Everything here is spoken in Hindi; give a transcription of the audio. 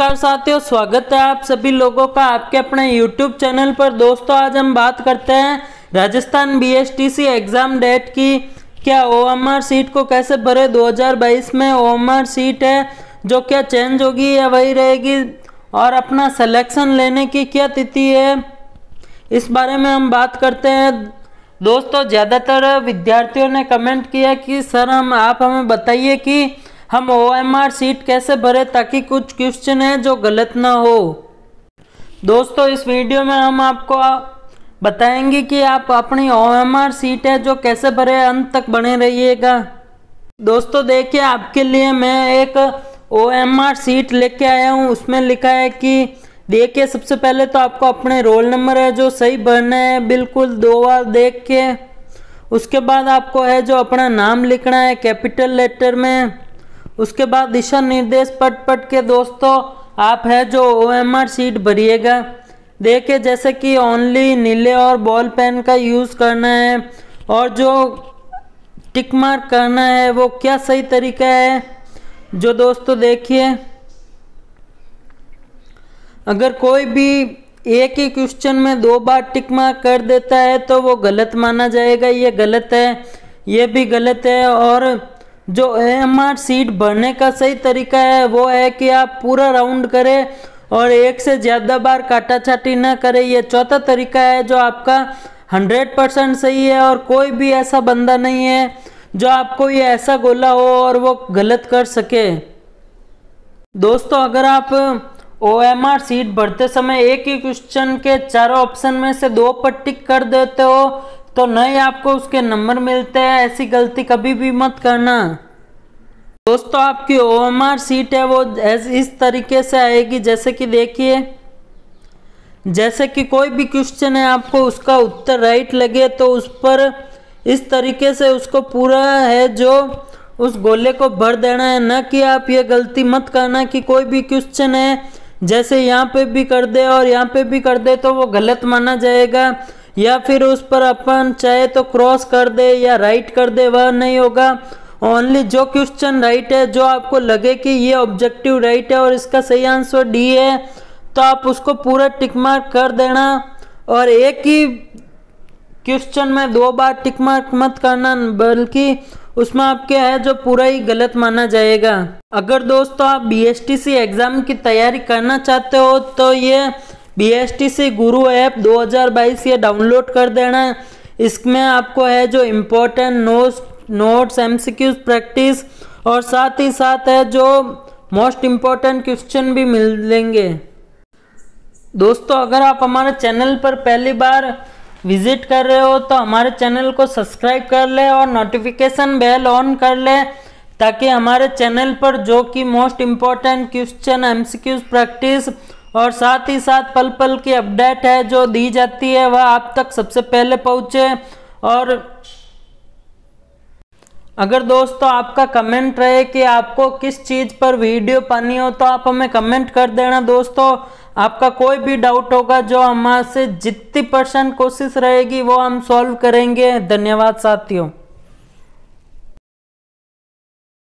नमस्कार साथियों, स्वागत है आप सभी लोगों का आपके अपने YouTube चैनल पर। दोस्तों आज हम बात करते हैं राजस्थान BSTC एग्ज़ाम डेट की। क्या OMR सीट को कैसे भरे। 2022 में OMR सीट है जो क्या चेंज होगी या वही रहेगी, और अपना सिलेक्शन लेने की क्या तिथि है, इस बारे में हम बात करते हैं। दोस्तों ज़्यादातर विद्यार्थियों ने कमेंट किया कि सर आप हमें बताइए कि हम OMR सीट कैसे भरें ताकि कुछ क्वेश्चन है जो गलत ना हो। दोस्तों इस वीडियो में हम आपको बताएंगे कि आप अपनी OMR सीट है जो कैसे भरें, अंत तक बने रहिएगा। दोस्तों देखिए, आपके लिए मैं एक OMR सीट लेके आया हूँ। उसमें लिखा है कि देखिए, सबसे पहले तो आपको अपने रोल नंबर है जो सही भरना है, बिल्कुल 2 बार देख के। उसके बाद आपको है जो अपना नाम लिखना है कैपिटल लेटर में। उसके बाद दिशा निर्देश पढ़ के दोस्तों आप है जो OMR सीट भरिएगा। देखिए जैसे कि ओनली नीले और बॉल पेन का यूज़ करना है, और जो टिक मार्क करना है वो क्या सही तरीका है। जो दोस्तों देखिए, अगर कोई भी एक ही क्वेश्चन में 2 बार टिक मार्क कर देता है तो वो गलत माना जाएगा। ये गलत है, ये भी गलत है। और जो OMR सीट भरने का सही तरीका है वो है कि आप पूरा राउंड करें और एक से ज़्यादा बार काटा छाटी ना करें। ये चौथा तरीका है जो आपका 100% सही है, और कोई भी ऐसा बंदा नहीं है जो आपको ये ऐसा गोला हो और वो गलत कर सके। दोस्तों अगर आप OMR सीट भरते समय एक ही क्वेश्चन के चारों ऑप्शन में से 2 पर टिक कर देते हो तो नहीं आपको उसके नंबर मिलते हैं। ऐसी गलती कभी भी मत करना। दोस्तों आपकी OMR सीट है वो इस तरीके से आएगी, जैसे कि देखिए, जैसे कि कोई भी क्वेश्चन है आपको उसका उत्तर राइट लगे तो उस पर इस तरीके से उसको पूरा है जो उस गोले को भर देना है। न कि आप ये गलती मत करना कि कोई भी क्वेश्चन है जैसे यहाँ पे भी कर दे और यहाँ पे भी कर दे तो वो गलत माना जाएगा, या फिर उस पर अपन चाहे तो क्रॉस कर दे या राइट कर दे, वह नहीं होगा। ओनली जो क्वेश्चन राइट है, जो आपको लगे कि ये ऑब्जेक्टिव राइट है और इसका सही आंसर डी है, तो आप उसको पूरा टिक मार्क कर देना। और एक ही क्वेश्चन में 2 बार टिक मार्क मत करना, बल्कि उसमें आपके है जो पूरा ही गलत माना जाएगा। अगर दोस्तों आप BSTC एग्ज़ाम की तैयारी करना चाहते हो तो ये BSTC गुरु ऐप 2022 ये डाउनलोड कर देना। इसमें आपको है जो इम्पोर्टेंट नोट्स MCQs प्रैक्टिस और साथ ही साथ है जो मोस्ट इम्पोर्टेंट क्वेश्चन भी मिलेंगे। दोस्तों अगर आप हमारे चैनल पर पहली बार विजिट कर रहे हो तो हमारे चैनल को सब्सक्राइब कर ले और नोटिफिकेशन बेल ऑन कर ले, ताकि हमारे चैनल पर जो कि most important question MCQs practice और साथ ही साथ पल पल की अपडेट है जो दी जाती है वह आप तक सबसे पहले पहुँचे। और अगर दोस्तों आपका कमेंट रहे कि आपको किस चीज़ पर वीडियो पानी हो तो आप हमें कमेंट कर देना। दोस्तों आपका कोई भी डाउट होगा जो हमारे से जितनी % कोशिश रहेगी वो हम सॉल्व करेंगे। धन्यवाद साथियों।